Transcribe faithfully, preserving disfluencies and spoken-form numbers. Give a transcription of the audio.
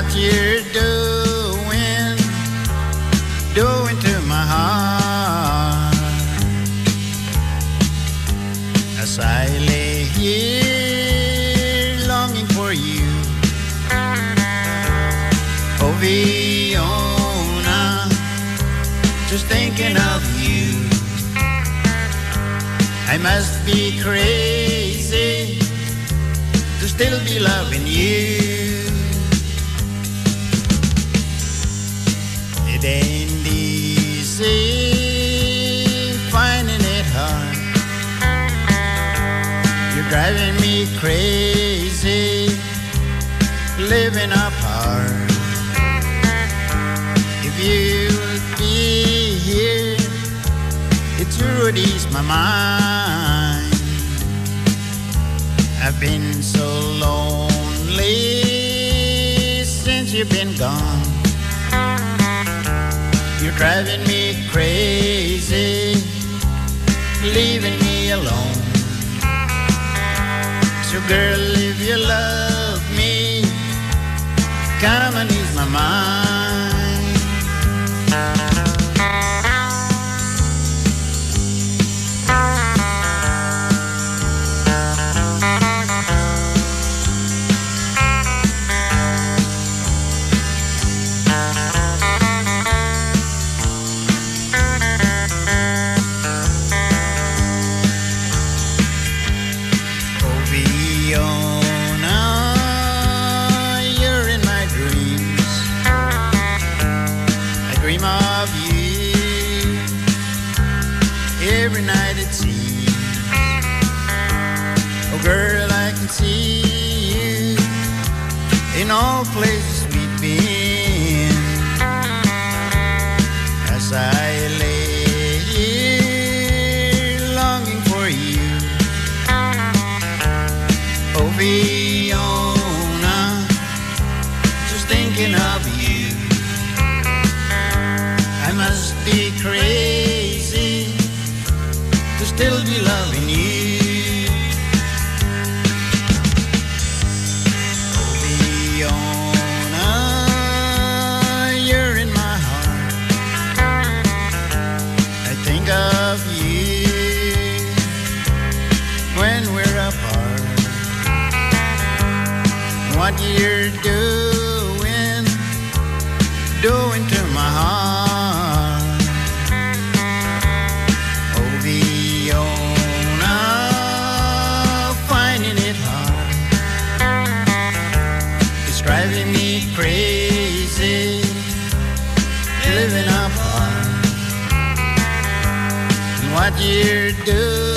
what you're doing, doing to my heart. As I lay here longing for you, oh Fiona, just thinking of you. I must be crazy to still be loving you. It ain't easy finding it hard. You're driving me crazy, living apart. If you would be here, it sure would ease my mind. I've been so lonely since you've been gone. You're driving me crazy, leaving me alone. So girl, if you love me, come and ease my mind. Every night it seems, oh girl, I can see you in all places we've been. As I lay here longing for you, oh Fiona, just thinking of you. I must be crazy to still be loving you. Oh Fiona, you're in my heart. I think of you when we're apart. What you're doing, doing to my heart. Driving me crazy, living apart. And what you're doing